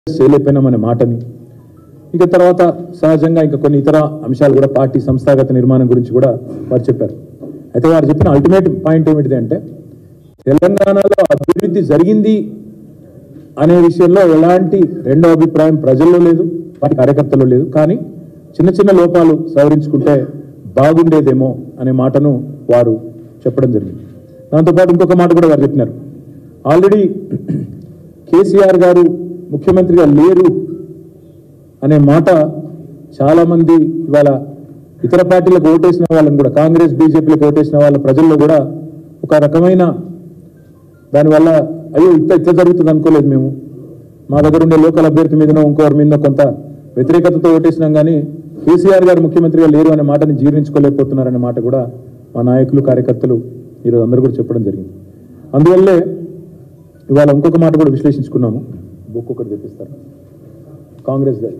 చేయలేకపోయినామనే మాటని ఇక తర్వాత సహజంగా ఇంకా కొన్ని ఇతర అంశాలు కూడా పార్టీ సంస్థాగత నిర్మాణం గురించి కూడా వారు చెప్పారు. అయితే వారు చెప్పిన అల్టిమేట్ పాయింట్ ఏమిటిది అంటే తెలంగాణలో అభివృద్ధి జరిగింది అనే విషయంలో ఎలాంటి రెండో అభిప్రాయం ప్రజల్లో లేదు, పార్టీ కార్యకర్తల్లో లేదు. కానీ చిన్న చిన్న లోపాలు సవరించుకుంటే బాగుండేదేమో అనే మాటను వారు చెప్పడం జరిగింది. దాంతోపాటు ఇంకొక మాట కూడా వారు చెప్పినారు. ఆల్రెడీ కేసీఆర్ గారు ముఖ్యమంత్రిగా లేరు అనే మాట చాలామంది ఇవాళ ఇతర పార్టీలకు ఓటేసిన వాళ్ళని కూడా, కాంగ్రెస్ బీజేపీలకు ఓటేసిన వాళ్ళ ప్రజల్లో కూడా ఒక రకమైన దానివల్ల అయ్యో ఇట్లా జరుగుతుంది అనుకోలేదు, మేము మా దగ్గర ఉండే లోకల్ అభ్యర్థి మీదనో ఇంకోరి మీద కొంత వ్యతిరేకతతో ఓటేసినాం, కానీ కేసీఆర్ గారు ముఖ్యమంత్రిగా లేరు అనే మాటని జీర్ణించుకోలేకపోతున్నారనే మాట కూడా మా నాయకులు కార్యకర్తలు ఈరోజు అందరూ కూడా చెప్పడం జరిగింది. అందువల్లే ఇవాళ ఇంకొక మాట కూడా విశ్లేషించుకున్నాము. ఒక్కొక్కటి తెప్పిస్తారు కాంగ్రెస్ గారు.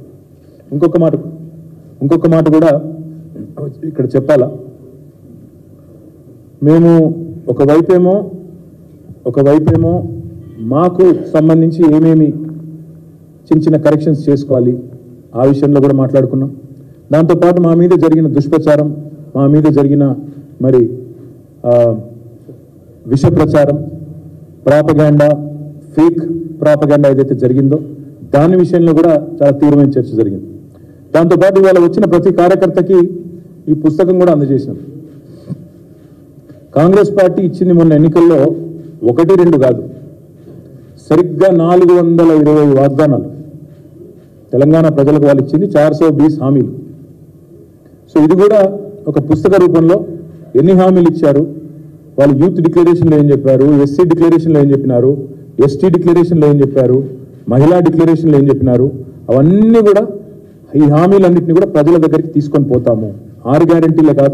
ఇంకొక మాట కూడా ఇక్కడ చెప్పాలా. మేము ఒకవైపేమో మాకు సంబంధించి ఏమేమి చిన్న కరెక్షన్స్ చేసుకోవాలి ఆ విషయంలో కూడా మాట్లాడుకున్నాం. దాంతోపాటు మా మీద జరిగిన దుష్ప్రచారం, మా మీద జరిగిన మరి విష ప్రచారం, ప్రాపగాండా, ఫేక్ ప్రాపగాండా ఏదైతే జరిగిందో దాని విషయంలో కూడా చాలా తీవ్రమైన చర్చ జరిగింది. దాంతోపాటు ఇవాళ వచ్చిన ప్రతి కార్యకర్తకి ఈ పుస్తకం కూడా అందజేసినాం. కాంగ్రెస్ పార్టీ ఇచ్చింది మొన్న ఎన్నికల్లో 1-2 కాదు, సరిగ్గా 420 వాగ్దానాలు తెలంగాణ ప్రజలకు వాళ్ళు ఇచ్చింది, 420 హామీలు. సో ఇది కూడా ఒక పుస్తక రూపంలో ఎన్ని హామీలు ఇచ్చారు, వాళ్ళు యూత్ డిక్లరేషన్లో ఏం చెప్పారు, ఎస్సీ డిక్లరేషన్లో ఏం చెప్పినారు, ఎస్టీ డిక్లరేషన్లో ఏం చెప్పారు, మహిళా డిక్లరేషన్లో ఏం చెప్పినారు, అవన్నీ కూడా ఈ హామీలన్నింటినీ కూడా ప్రజల దగ్గరికి తీసుకొని పోతాము. 6 గ్యారెంటీలే కాదు,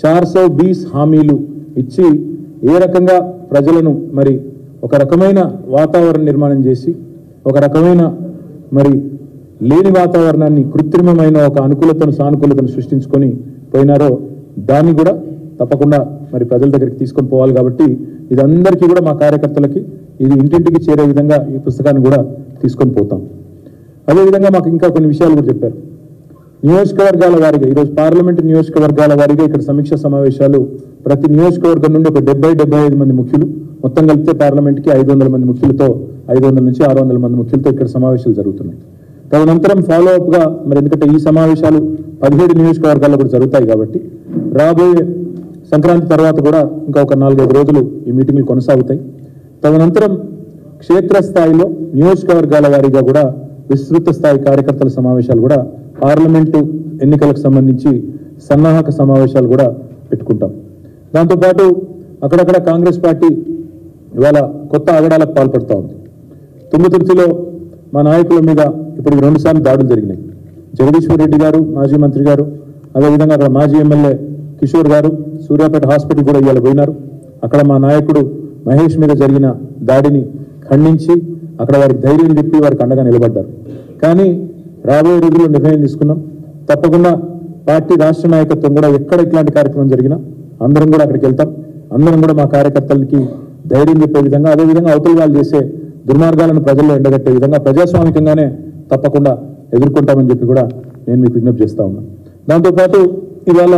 420 హామీలు ఇచ్చి ఏ రకంగా ప్రజలను మరి ఒక రకమైన వాతావరణ నిర్మాణం చేసి ఒక రకమైన మరి లేని వాతావరణాన్ని కృత్రిమమైన ఒక అనుకూలతను సానుకూలతను సృష్టించుకొని పోయినారో దాన్ని కూడా తప్పకుండా మరి ప్రజల దగ్గరికి తీసుకొని పోవాలి. కాబట్టి ఇది అందరికీ కూడా మా కార్యకర్తలకి ఇది ఇంటింటికి చేరే విధంగా ఈ పుస్తకాన్ని కూడా తీసుకొని పోతాం. అదేవిధంగా మాకు ఇంకా కొన్ని విషయాలు కూడా చెప్పారు. నియోజకవర్గాల వారీగా ఈరోజు పార్లమెంటు నియోజకవర్గాల వారీగా ఇక్కడ సమీక్ష సమావేశాలు ప్రతి నియోజకవర్గం నుండి ఒక 70-75 మంది ముఖ్యులు, మొత్తం కలిపితే పార్లమెంట్కి 500 మంది ముఖ్యులతో 500 నుంచి 600 మంది ముఖ్యులతో ఇక్కడ సమావేశాలు జరుగుతున్నాయి. తదనంతరం ఫాలోఅప్గా మరి ఎందుకంటే ఈ సమావేశాలు 17 నియోజకవర్గాల్లో కూడా జరుగుతాయి కాబట్టి రాబోయే సంక్రాంతి తర్వాత కూడా ఇంకా ఒక 4-5 రోజులు ఈ మీటింగ్లు కొనసాగుతాయి. తదనంతరం క్షేత్రస్థాయిలో నియోజకవర్గాల వారీగా కూడా విస్తృత స్థాయి కార్యకర్తల సమావేశాలు కూడా పార్లమెంటు ఎన్నికలకు సంబంధించి సన్నాహక సమావేశాలు కూడా పెట్టుకుంటాం. దాంతోపాటు అక్కడక్కడ కాంగ్రెస్ పార్టీ ఇవాళ కొత్త ఆగడాలకు పాల్పడుతూ ఉంది. తుంగతుర్తిలో మా నాయకుల మీద ఇప్పుడు 2 సార్లు దాడులు జరిగినాయి. జగదీశ్వర్ రెడ్డి గారు మాజీ మంత్రి గారు, అదేవిధంగా అక్కడ మాజీ ఎమ్మెల్యే కిషోర్ గారు సూర్యాపేట హాస్పిటల్ కూడా ఇవాళ పోయినారు. అక్కడ మా నాయకుడు మహేష్ మీద జరిగిన దాడిని ఖండించి అక్కడ వారికి ధైర్యం చెప్పి వారికి అండగా నిలబడ్డారు. కానీ రాబోయే రోజుల్లో నిర్ణయం తీసుకున్నాం, తప్పకుండా పార్టీ రాష్ట్ర నాయకత్వం కూడా ఎక్కడ ఇట్లాంటి కార్యక్రమం జరిగినా అందరం కూడా అక్కడికి వెళ్తాం. అందరం కూడా మా కార్యకర్తలకి ధైర్యం చెప్పే విధంగా, అదేవిధంగా అవతల వాళ్ళు చేసే దుర్మార్గాలను ప్రజల్లో ఎండగట్టే విధంగా ప్రజాస్వామికంగానే తప్పకుండా ఎదుర్కొంటామని చెప్పి కూడా నేను మీకు విజ్ఞప్తి చేస్తా ఉన్నాను. దాంతోపాటు ఇవాళ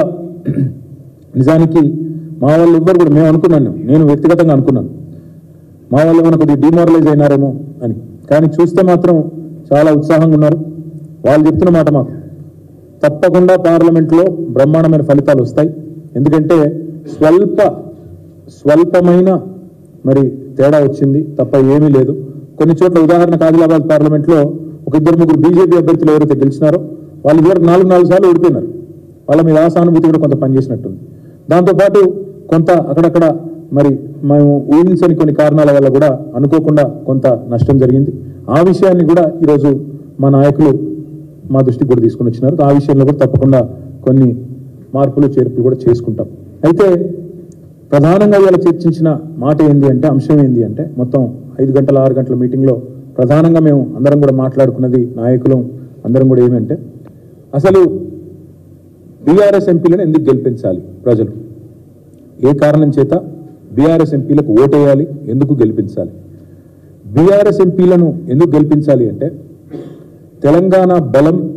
నిజానికి మా వాళ్ళు ఎవ్వరు కూడా మేము అనుకున్నాను, నేను వ్యక్తిగతంగా అనుకున్నాను మా వాళ్ళు ఏమైనా కొద్దిగా డిమారలైజ్ అయినారేమో అని, కానీ చూస్తే మాత్రం చాలా ఉత్సాహంగా ఉన్నారు. వాళ్ళు చెప్తున్న మాట మాకు తప్పకుండా పార్లమెంట్లో బ్రహ్మాండమైన ఫలితాలు వస్తాయి. ఎందుకంటే స్వల్పమైన మరి తేడా వచ్చింది తప్ప ఏమీ లేదు. కొన్ని చోట్ల ఉదాహరణకు ఆదిలాబాద్ పార్లమెంట్లో ఒక 2-3 బీజేపీ అభ్యర్థులు ఎవరైతే గెలిచినారో వాళ్ళు ఇద్దరు 4 సార్లు ఓడిపోయినారు. వాళ్ళ మీద ఆ సానుభూతి కూడా కొంత పనిచేసినట్టుంది. దాంతోపాటు కొంత అక్కడక్కడ మరి మేము ఊహించని కొన్ని కారణాల వల్ల కూడా అనుకోకుండా కొంత నష్టం జరిగింది. ఆ విషయాన్ని కూడా ఈరోజు మా నాయకులు మా దృష్టికి కూడా తీసుకుని వచ్చినారు. ఆ విషయంలో కూడా తప్పకుండా కొన్ని మార్పులు చేర్పులు కూడా చేసుకుంటాం. అయితే ప్రధానంగా ఇవాళ చర్చించిన మాట ఏంది అంటే, అంశం ఏంది అంటే, మొత్తం 5 గంటల 6 గంటల మీటింగ్లో ప్రధానంగా మేము అందరం కూడా మాట్లాడుకున్నది, నాయకులు అందరం కూడా ఏమంటే, అసలు బీఆర్ఎస్ ఎంపీలను ఎందుకు గెలిపించాలి ప్రజలు, ఏ కారణం చేత బీఆర్ఎస్ ఎంపీలకు ఓటేయాలి, ఎందుకు గెలిపించాలి. బీఆర్ఎస్ ఎంపీలను ఎందుకు గెలిపించాలి అంటే తెలంగాణ బలం